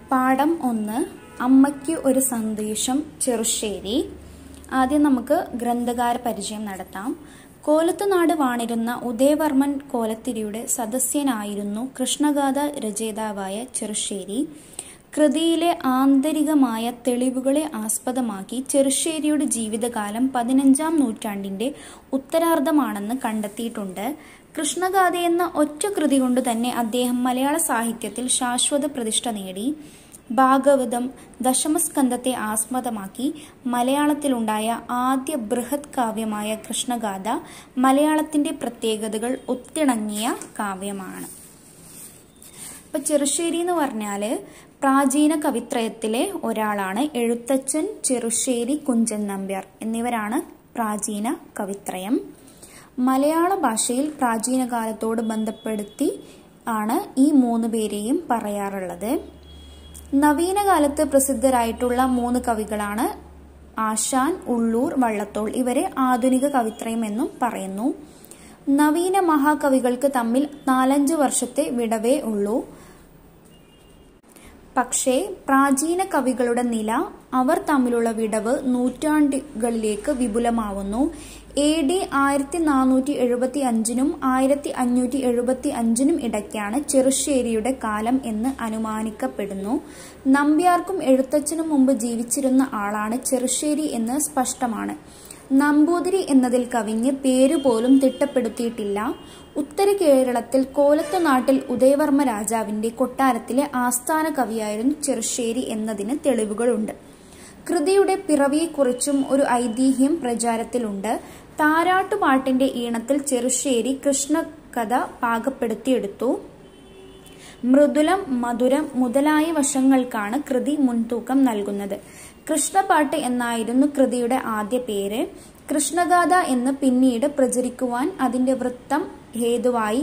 പാഠം 1 അമ്മയ്ക്ക് ഒരു സന്ദേശം ചെറുശ്ശേരി. ആദ്യം നമുക്ക് ഗ്രന്ഥകാര പരിചയം നടത്താം. കോലത്തുനാട് വാണിരുന്ന ഉദയവർമ്മൻ കോലത്തിരിയുടെ സദസ്യനായിരുന്നു കൃഷ്ണഗാഥ രചയിതാവായ ചെറുശ്ശേരി. കൃതിയിലെ ആന്തരികമായ തെളിവുകളെ ആസ്പദമാക്കി ചെറുശ്ശേരിയുടെ ജീവിതകാലം 15-ാം നൂറ്റാണ്ടിന്റെ ഉത്തരാർദ്ധമാണെന്ന് കണ്ടെത്തിയിട്ടുണ്ട്. കൃഷ്ണഗാഥയെന്ന ഒറ്റ കൃതി കൊണ്ട് തന്നെ അദ്ദേഹം മലയാള സാഹിത്യത്തിൽ ശാശ്വത പ്രതിഷ്ഠ നേടി. ഭാഗവതം ദശമസ്കന്ധത്തെ ആസ്പദമാക്കി മലയാളത്തിലുണ്ടായ ആദ്യ ബൃഹത് കാവ്യമായ കൃഷ്ണഗാഥ മലയാളത്തിന്റെ പ്രത്യേകതകൾ ഒത്തിണങ്ങിയ കാവ്യമാണ്. ഇപ്പൊ ചെറുശ്ശേരി എന്ന് പറഞ്ഞാല് പ്രാചീന കവിത്രയത്തിലെ ഒരാളാണ്. എഴുത്തച്ഛൻ, ചെറുശ്ശേരി, കുഞ്ചൻ നമ്പ്യാർ എന്നിവരാണ് പ്രാചീന കവിത്രയം. മലയാള ഭാഷയിൽ പ്രാചീന കാലത്തോട് ബന്ധപ്പെടുത്തി ആണ് ഈ 3 പേരെയും പറയാറുള്ളത്. നവീന കാലത്ത് പ്രസിദ്ധരായിട്ടുള്ള 3 കവികളാണ് ആശാൻ, ഉള്ളൂർ, വള്ളത്തോൾ. ഇവരെ ആധുനിക കവിത്രയം എന്നും പറയുന്നു. നവീന മഹാകവികൾക്ക് തമ്മിൽ 4-5 വർഷത്തെ വിടവേ ഉള്ളൂ. പക്ഷേ പ്രാചീന കവികളുടെ നില, അവർ തമ്മിലുള്ള വിടവ് നൂറ്റാണ്ടുകളിലേക്ക് വിപുലമാവുന്നു. AD 1475-നും 1575-നും ഇടയ്ക്കാണ് ചെറുശ്ശേരിയുടെ കാലം എന്ന് അനുമാനിക്കപ്പെടുന്നു. നമ്പ്യാർക്കും എഴുത്തച്ഛനും മുമ്പ് ജീവിച്ചിരുന്ന ആളാണ് ചെറുശ്ശേരി എന്ന് സ്പഷ്ടമാണ്. നമ്പൂതിരി എന്നതിൽ കവിഞ്ഞ് പേരുപോലും തിട്ടപ്പെടുത്തിയിട്ടില്ല. ഉത്തര കേരളത്തിൽ കോലത്തുനാട്ടിൽ ഉദയവർമ്മ രാജാവിന്റെ കൊട്ടാരത്തിലെ ആസ്ഥാന കവിയായിരുന്നു ചെറുശ്ശേരി എന്നതിന് തെളിവുകളുണ്ട്. കൃതിയുടെ പിറവിയെക്കുറിച്ചും ഒരു ഐതിഹ്യം പ്രചാരത്തിലുണ്ട്. താരാട്ടുപാട്ടിന്റെ ഈണത്തിൽ ചെറുശ്ശേരി കൃഷ്ണകഥ പാകപ്പെടുത്തിയെടുത്തു. മൃദുലം, മധുരം മുതലായ വശങ്ങൾക്കാണ് കൃതി മുൻതൂക്കം നൽകുന്നത്. കൃഷ്ണപാട്ട് എന്നായിരുന്നു കൃതിയുടെ ആദ്യ പേര്. കൃഷ്ണഗാഥ എന്ന് പിന്നീട് പ്രചരിക്കുവാൻ അതിന്റെ വൃത്തം ഹേതുവായി.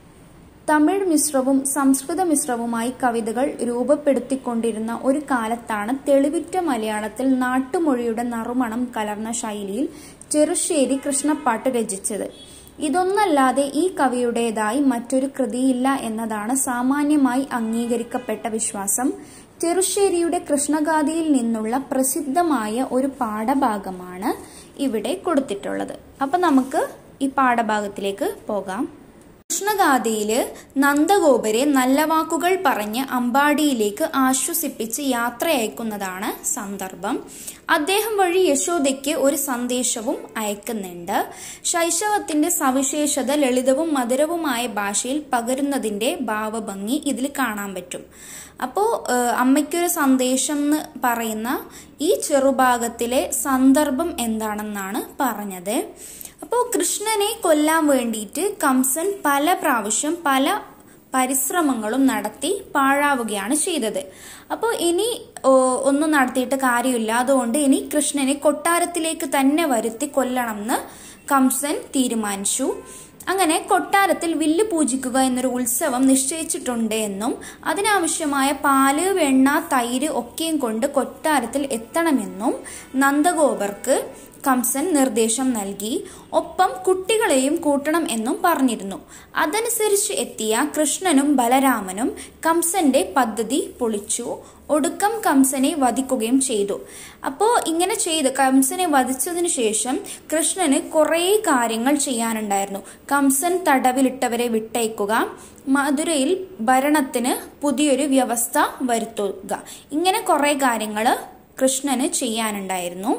തമിഴ് മിശ്രവും സംസ്കൃത മിശ്രവുമായി കവിതകൾ രൂപപ്പെടുത്തിക്കൊണ്ടിരുന്ന ഒരു കാലത്താണ് തെളിവിറ്റ മലയാളത്തിൽ നാട്ടുമൊഴിയുടെ നറുമണം കലർന്ന ശൈലിയിൽ ചെറുശ്ശേരി കൃഷ്ണപ്പാട്ട് രചിച്ചത്. ഇതൊന്നല്ലാതെ ഈ കവിയുടേതായി മറ്റൊരു കൃതിയില്ല എന്നതാണ് സാമാന്യമായി അംഗീകരിക്കപ്പെട്ട വിശ്വാസം. ചെറുശ്ശേരിയുടെ കൃഷ്ണഗാഥയിൽ നിന്നുള്ള പ്രസിദ്ധമായ ഒരു പാഠഭാഗമാണ് ഇവിടെ കൊടുത്തിട്ടുള്ളത്. അപ്പൊ നമുക്ക് ഈ പാഠഭാഗത്തിലേക്ക് പോകാം. കൃഷ്ണഗാഥയില് നന്ദഗോപരെ നല്ല വാക്കുകൾ പറഞ്ഞ് അമ്പാടിയിലേക്ക് ആശ്വസിപ്പിച്ച് യാത്രയയക്കുന്നതാണ് സന്ദർഭം. അദ്ദേഹം വഴി യശോദയ്ക്ക് ഒരു സന്ദേശവും അയക്കുന്നുണ്ട്. ശൈശവത്തിന്റെ സവിശേഷത ലളിതവും മധുരവുമായ ഭാഷയിൽ പകരുന്നതിന്റെ ഭാവഭംഗി ഇതിൽ കാണാൻ പറ്റും. അപ്പോ അമ്മയ്ക്കൊരു സന്ദേശം എന്ന് പറയുന്ന ഈ ചെറുഭാഗത്തിലെ സന്ദർഭം എന്താണെന്നാണ് പറഞ്ഞത്. അപ്പോൾ കൃഷ്ണനെ കൊല്ലാൻ വേണ്ടിയിട്ട് കംസൻ പല പ്രാവശ്യം പല പരിശ്രമങ്ങളും നടത്തി പാഴാവുകയാണ് ചെയ്തത്. അപ്പോൾ ഇനി ഒന്നും നടത്തിയിട്ട് കാര്യമില്ല, അതുകൊണ്ട് ഇനി കൃഷ്ണനെ കൊട്ടാരത്തിലേക്ക് തന്നെ വരുത്തി കൊല്ലണം എന്ന് കംസൻ തീരുമാനിച്ചു. അങ്ങനെ കൊട്ടാരത്തിൽ വില്ല് പൂജിക്കുക എന്നൊരു ഉത്സവം നിശ്ചയിച്ചിട്ടുണ്ട് എന്നും അതിനാവശ്യമായ പാല്, വെണ്ണ, തൈര് ഒക്കെയും കൊണ്ട് കൊട്ടാരത്തിൽ എത്തണമെന്നും നന്ദഗോപർക്ക് കംസൻ നിർദ്ദേശം നൽകി. ഒപ്പം കുട്ടികളെയും കൂട്ടണം എന്നും പറഞ്ഞിരുന്നു. അതനുസരിച്ച് എത്തിയ കൃഷ്ണനും ബലരാമനും കംസന്റെ പദ്ധതി പൊളിച്ചു. ഒടുക്കം കംസനെ വധിക്കുകയും ചെയ്തു. അപ്പോ ഇങ്ങനെ ചെയ്ത് കംസനെ വധിച്ചതിനു ശേഷം കൃഷ്ണന് കുറെ കാര്യങ്ങൾ ചെയ്യാനുണ്ടായിരുന്നു. കംസൻ തടവിലിട്ടവരെ വിട്ടയക്കുക, മധുരയിൽ ഭരണത്തിന് പുതിയൊരു വ്യവസ്ഥ വരുത്തുക, ഇങ്ങനെ കുറെ കാര്യങ്ങൾ കൃഷ്ണന് ചെയ്യാനുണ്ടായിരുന്നു.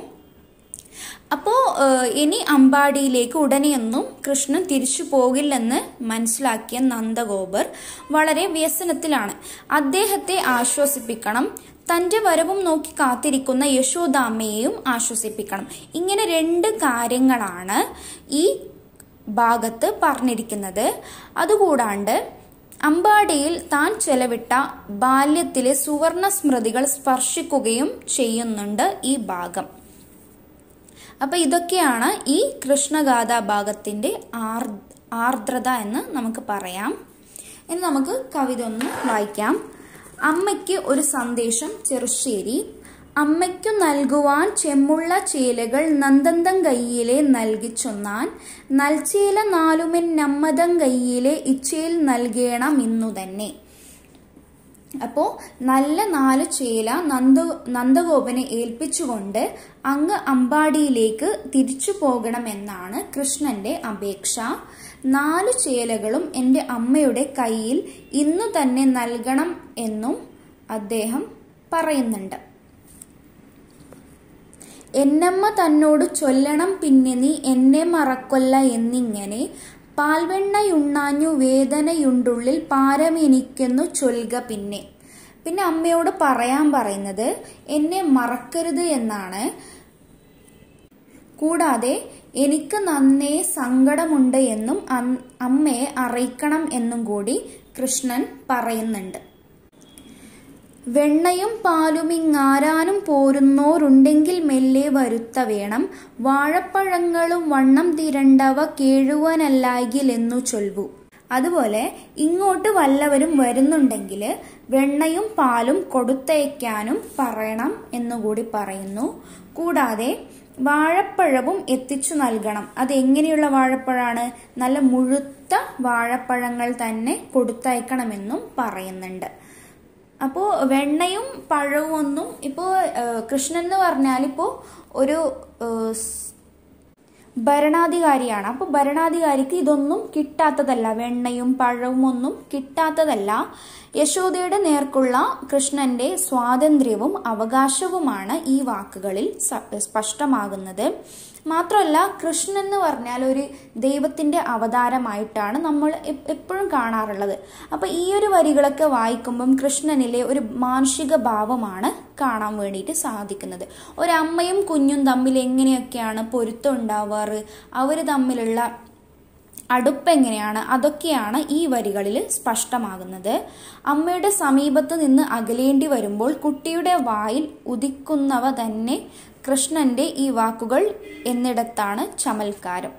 അപ്പോ ഇനി അമ്പാടിയിലേക്ക് ഉടനെയൊന്നും കൃഷ്ണൻ തിരിച്ചു പോകില്ലെന്ന് മനസ്സിലാക്കിയ നന്ദഗോപർ വളരെ വ്യസനത്തിലാണ്. അദ്ദേഹത്തെ ആശ്വസിപ്പിക്കണം, തന്റെ വരവും നോക്കി കാത്തിരിക്കുന്ന യശോദാമ്മയെയും ആശ്വസിപ്പിക്കണം. ഇങ്ങനെ 2 കാര്യങ്ങളാണ് ഈ ഭാഗത്ത് പറഞ്ഞിരിക്കുന്നത്. അതുകൂടാണ്ട് അമ്പാടിയിൽ താൻ ചെലവിട്ട ബാല്യത്തിലെ സുവർണ സ്മൃതികൾ സ്പർശിക്കുകയും ചെയ്യുന്നുണ്ട് ഈ ഭാഗം. അപ്പൊ ഇതൊക്കെയാണ് ഈ കൃഷ്ണഗാഥ ഭാഗത്തിന്റെ ആർദ്രത എന്ന് നമുക്ക് പറയാം. ഇനി നമുക്ക് കവിത ഒന്ന് വായിക്കാം. അമ്മയ്ക്ക് ഒരു സന്ദേശം ചെറുശ്ശേരി. അമ്മയ്ക്കു നൽകുവാൻ ചെമ്മുള്ള ചേലകൾ നന്ദന്തം കയ്യിലെ നൽകിച്ചൊന്നാൻ, നൽചേല നാലുമെൻ നമ്മതം കയ്യിലെ ഇച്ചയിൽ നൽകേണം ഇന്നു തന്നെ. അപ്പോ നല്ല 4 ചേല നന്ദഗോപനെ ഏൽപ്പിച്ചുകൊണ്ട് അങ്ങ് അമ്പാടിയിലേക്ക് തിരിച്ചു പോകണമെന്നാണ് കൃഷ്ണന്റെ അപേക്ഷ. 4 ചേലകളും എന്റെ അമ്മയുടെ കയ്യിൽ ഇന്നു തന്നെ നൽകണം എന്നും അദ്ദേഹം പറയുന്നുണ്ട്. എന്നമ്മ തന്നോട് ചൊല്ലണം പിന്നെ നീ എന്നെ മറക്കൊല്ല എന്നിങ്ങനെ പാൽവെണ്ണയുണ്ണാഞ്ഞു വേദനയുണ്ടുള്ളിൽ പാരമെനിക്കെന്നു ചൊൽക പിന്നെ. പിന്നെ അമ്മയോട് പറയാൻ പറയുന്നത് എന്നെ മറക്കരുത് എന്നാണ്. കൂടാതെ എനിക്ക് നന്നേ സങ്കടമുണ്ട് എന്നും അമ്മയെ അറിയിക്കണം എന്നും കൂടി കൃഷ്ണൻ പറയുന്നുണ്ട്. വെണ്ണയും പാലുമിങ്ങാരാനും പോരുന്നോരുണ്ടെങ്കിൽ മെല്ലെ വരുത്ത വേണം, വാഴപ്പഴങ്ങളും വണ്ണം തിരണ്ടവ കേഴുവാനല്ലായികിലെന്നു ചൊൽവു. അതുപോലെ ഇങ്ങോട്ട് വല്ലവരും വരുന്നുണ്ടെങ്കിൽ വെണ്ണയും പാലും കൊടുത്തയക്കാനും പറയണം എന്നുകൂടി പറയുന്നു. കൂടാതെ വാഴപ്പഴവും എത്തിച്ചു നൽകണം. അത് എങ്ങനെയുള്ള വാഴപ്പഴമാണ്? നല്ല മുഴുത്ത വാഴപ്പഴങ്ങൾ തന്നെ കൊടുത്തയക്കണമെന്നും പറയുന്നുണ്ട്. അപ്പോ വെണ്ണയും പഴവും ഒന്നും ഇപ്പോ കൃഷ്ണൻ എന്ന് പറഞ്ഞാൽ ഇപ്പോ ഒരു ഭരണാധികാരിയാണ്. അപ്പൊ ഭരണാധികാരിക്ക് ഇതൊന്നും കിട്ടാത്തതല്ല, വെണ്ണയും പഴവും ഒന്നും കിട്ടാത്തതല്ല. യശോദയുടെ നേർക്കുള്ള കൃഷ്ണന്റെ സ്വാതന്ത്ര്യവും അവകാശവുമാണ് ഈ വാക്കുകളിൽ സ്പഷ്ടമാകുന്നത്. മാത്രമല്ല കൃഷ്ണൻ എന്ന് പറഞ്ഞാൽ ഒരു ദൈവത്തിന്റെ അവതാരമായിട്ടാണ് നമ്മൾ എപ്പോഴും കാണാറുള്ളത്. അപ്പൊ ഈ ഒരു വരികളൊക്കെ വായിക്കുമ്പം കൃഷ്ണനിലെ ഒരു മാനുഷിക ഭാവമാണ് കാണാൻ വേണ്ടിയിട്ട് സാധിക്കുന്നത്. ഒരമ്മയും കുഞ്ഞും തമ്മിൽ എങ്ങനെയൊക്കെയാണ് പൊരുത്തം ഉണ്ടാവാറ്, അവര് തമ്മിലുള്ള അടുപ്പെങ്ങനെയാണ്, അതൊക്കെയാണ് ഈ വരികളിൽ സ്പഷ്ടമാകുന്നത്. അമ്മയുടെ സമീപത്ത് നിന്ന് അകലേണ്ടി വരുമ്പോൾ കുട്ടിയുടെ വായിൽ ഉദിക്കുന്നവ തന്നെ കൃഷ്ണന്റെ ഈ വാക്കുകൾ എന്നിടത്താണ് ചമൽക്കാരം.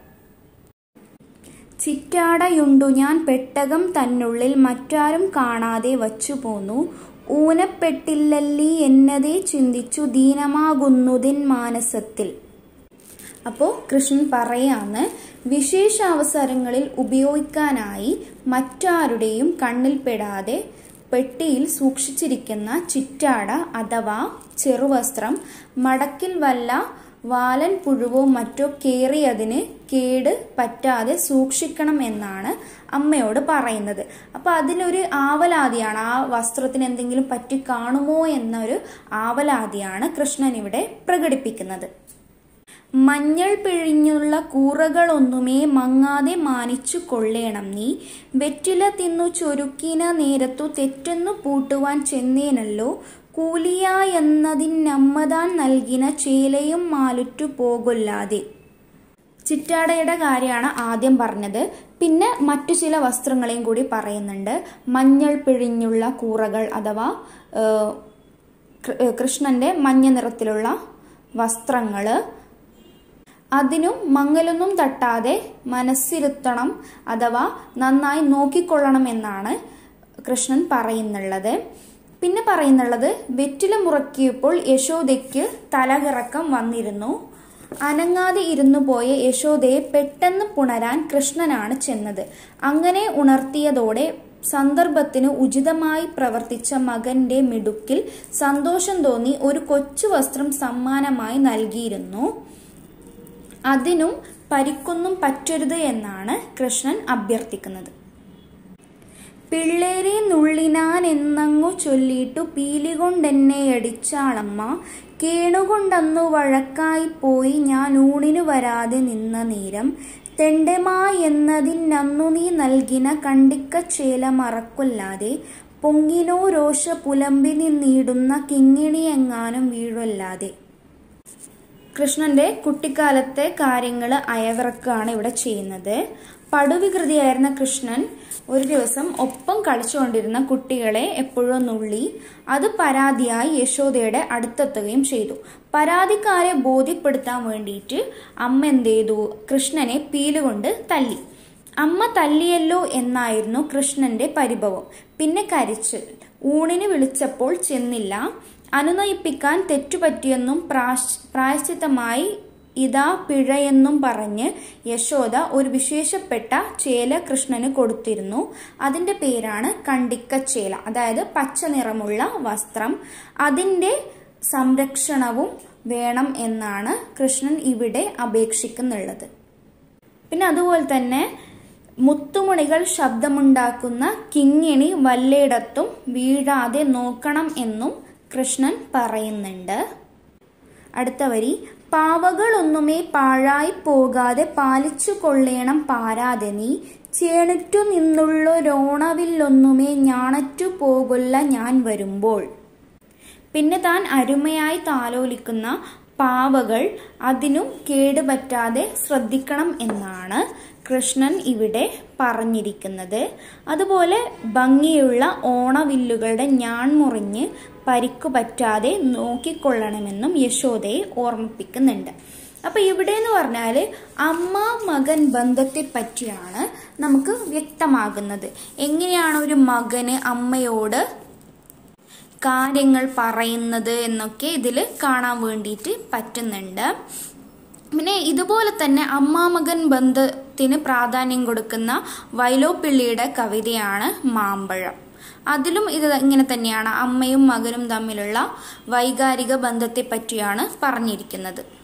ചിറ്റാടയുണ്ടു ഞാൻ പെട്ടകം തന്നുള്ളിൽ മറ്റാരും കാണാതെ വച്ചു പോന്നു, ഊനപ്പെട്ടില്ലല്ലീ എന്നതേ ചിന്തിച്ചു ദീനമാകുന്നുതിൻ മാനസത്തിൽ. അപ്പോ കൃഷ്ണൻ പറയാന്ന്, വിശേഷാവസരങ്ങളിൽ ഉപയോഗിക്കാനായി മറ്റാരുടെയും കണ്ണിൽപ്പെടാതെ പെട്ടിയിൽ സൂക്ഷിച്ചിരിക്കുന്ന ചിറ്റാട അഥവാ ചെറുവസ്ത്രം മടക്കിൽ വല്ല വാലൻ പുഴുവോ മറ്റോ കേറിയതിന് കേട് പറ്റാതെ സൂക്ഷിക്കണം എന്നാണ് അമ്മയോട് പറയുന്നത്. അപ്പൊ അതിലൊരു ആവലാതിയാണ്, ആ വസ്ത്രത്തിന് എന്തെങ്കിലും പറ്റി കാണുമോ എന്നൊരു ആവലാതിയാണ് കൃഷ്ണൻ ഇവിടെ പ്രകടിപ്പിക്കുന്നത്. മഞ്ഞൾ പിഴിഞ്ഞുള്ള കൂറകളൊന്നുമേ മങ്ങാതെ മാനിച്ചു കൊള്ളേണം നീ, വെറ്റില തിന്നു ചൊരുക്കിന നേരത്തു തെറ്റെന്നു പൂട്ടുവാൻ ചെന്നേനല്ലോ, കൂലിയായെന്നതിനമ്മതാൻ നൽകിന ചേലയും മാലുറ്റു പോകൊല്ലാതെ. ചിറ്റാടയുടെ കാര്യമാണ് ആദ്യം പറഞ്ഞത്. പിന്നെ മറ്റു ചില വസ്ത്രങ്ങളെയും കൂടി പറയുന്നുണ്ട്. മഞ്ഞൾ പിഴിഞ്ഞുള്ള കൂറകൾ അഥവാ കൃഷ്ണന്റെ മഞ്ഞ നിറത്തിലുള്ള വസ്ത്രങ്ങള്, അതിനും മങ്ങലൊന്നും തട്ടാതെ മനസ്സിരുത്തണം അഥവാ നന്നായി നോക്കിക്കൊള്ളണം എന്നാണ് കൃഷ്ണൻ പറയുന്നുള്ളത്. പിന്നെ പറയുന്നുള്ളത്, വെറ്റില മുറക്കിയപ്പോൾ യശോദയ്ക്ക് തലകറക്കം വന്നിരുന്നു. അനങ്ങാതെ ഇരുന്നു പോയ യശോദയെ പെട്ടെന്ന് പുണരാൻ കൃഷ്ണനാണ് ചെന്നത്. അങ്ങനെ ഉണർത്തിയതോടെ സന്ദർഭത്തിന് ഉചിതമായി പ്രവർത്തിച്ച മകന്റെ മിടുക്കിൽ സന്തോഷം തോന്നി ഒരു കൊച്ചു വസ്ത്രം സമ്മാനമായി നൽകിയിരുന്നു. അതിനും പരിക്കൊന്നും പറ്റരുത് എന്നാണ് കൃഷ്ണൻ അഭ്യർത്ഥിക്കുന്നത്. പിള്ളേരെ നുള്ളിനാൻ എന്നങ്ങു ചൊല്ലിട്ടു പീലികൊണ്ടെന്നെ അടിച്ചാളമ്മ, കേണുകൊണ്ടന്നു വഴക്കായി പോയി ഞാൻ ഊണിനു വരാതെ നിന്ന നേരം, തെണ്ടമായെന്നതിനന്നു നീ നൽകിന കണ്ടിക്കച്ചേല മറക്കൊല്ലാതെ, പൊങ്ങിനോ രോഷ പുലമ്പി നിന്നിടുന്ന കിങ്ങിണിയെങ്ങാനും വീഴല്ലാതെ. കൃഷ്ണന്റെ കുട്ടിക്കാലത്തെ കാര്യങ്ങൾ അയവിറക്കാണ് ഇവിടെ ചെയ്യുന്നത്. പടുവികൃതിയായിരുന്ന കൃഷ്ണൻ ഒരു ദിവസം ഒപ്പം കളിച്ചുകൊണ്ടിരുന്ന കുട്ടികളെ എപ്പോഴും നുള്ളി. അത് പരാതിയായി യശോദയുടെ അടുത്തെത്തുകയും ചെയ്തു. പരാതിക്കാരെ ബോധ്യപ്പെടുത്താൻ വേണ്ടിയിട്ട് അമ്മ എന്ത് ചെയ്തു? കൃഷ്ണനെ പീലുകൊണ്ട് തല്ലി. അമ്മ തല്ലിയല്ലോ എന്നായിരുന്നു കൃഷ്ണന്റെ പരിഭവം. പിന്നെ കരച്ചിൽ. ഊണിന് വിളിച്ചപ്പോൾ ചെന്നില്ല. അനുനയിപ്പിക്കാൻ തെറ്റുപറ്റിയെന്നും പ്രായശ്ചിത്തമായി ഇതാ പിഴയെന്നും പറഞ്ഞ് യശോദ ഒരു വിശേഷപ്പെട്ട ചേല കൃഷ്ണന് കൊടുത്തിരുന്നു. അതിന്റെ പേരാണ് കണ്ടിക്കച്ചേല, അതായത് പച്ച നിറമുള്ള വസ്ത്രം. അതിന്റെ സംരക്ഷണവും വേണം എന്നാണ് കൃഷ്ണൻ ഇവിടെ അപേക്ഷിക്കുന്നുള്ളത്. പിന്നെ അതുപോലെ തന്നെ മുത്തുമണികൾ ശബ്ദമുണ്ടാക്കുന്ന കിങ്ങിണി വല്ലയിടത്തും വീഴാതെ നോക്കണം എന്നും കൃഷ്ണൻ പറയുന്നുണ്ട്. അടുത്ത വരി, പാവകളൊന്നുമേ പാഴായി പോകാതെ പാലിച്ചു കൊള്ളേണം പാരാതെ നീ, ചേണിറ്റു നിന്നുള്ളൊരോണവില്ലൊന്നുമേ ഞാണറ്റു പോകൊല്ല ഞാൻ വരുമ്പോൾ. പിന്നെ താൻ അരുമയായി താലോലിക്കുന്ന പാവകൾ അതിനും കേടുപറ്റാതെ ശ്രദ്ധിക്കണം എന്നാണ് കൃഷ്ണൻ ഇവിടെ പറഞ്ഞിരിക്കുന്നത്. അതുപോലെ ഭംഗിയുള്ള ഓണവില്ലുകളുടെ ഞാൺ മുറിഞ്ഞ് പരിക്കു പറ്റാതെ നോക്കിക്കൊള്ളണമെന്നും യശോദയെ ഓർമ്മിപ്പിക്കുന്നുണ്ട്. അപ്പൊ ഇവിടെ എന്ന് പറഞ്ഞാല് അമ്മ മകൻ ബന്ധത്തെ പറ്റിയാണ് നമുക്ക് വ്യക്തമാകുന്നത്. എങ്ങനെയാണ് ഒരു മകന് അമ്മയോട് കാര്യങ്ങൾ പറയുന്നത് എന്നൊക്കെ ഇതിൽ കാണാൻ വേണ്ടിയിട്ട് പറ്റുന്നുണ്ട്. പിന്നെ ഇതുപോലെ തന്നെ അമ്മാമകൻ ബന്ധത്തിന് പ്രാധാന്യം കൊടുക്കുന്ന വൈലോപ്പിള്ളിയുടെ കവിതയാണ് മാമ്പഴം. അതിലും ഇത് ഇങ്ങനെ തന്നെയാണ്, അമ്മയും മകനും തമ്മിലുള്ള വൈകാരിക ബന്ധത്തെ പറ്റിയാണ് പറഞ്ഞിരിക്കുന്നത്.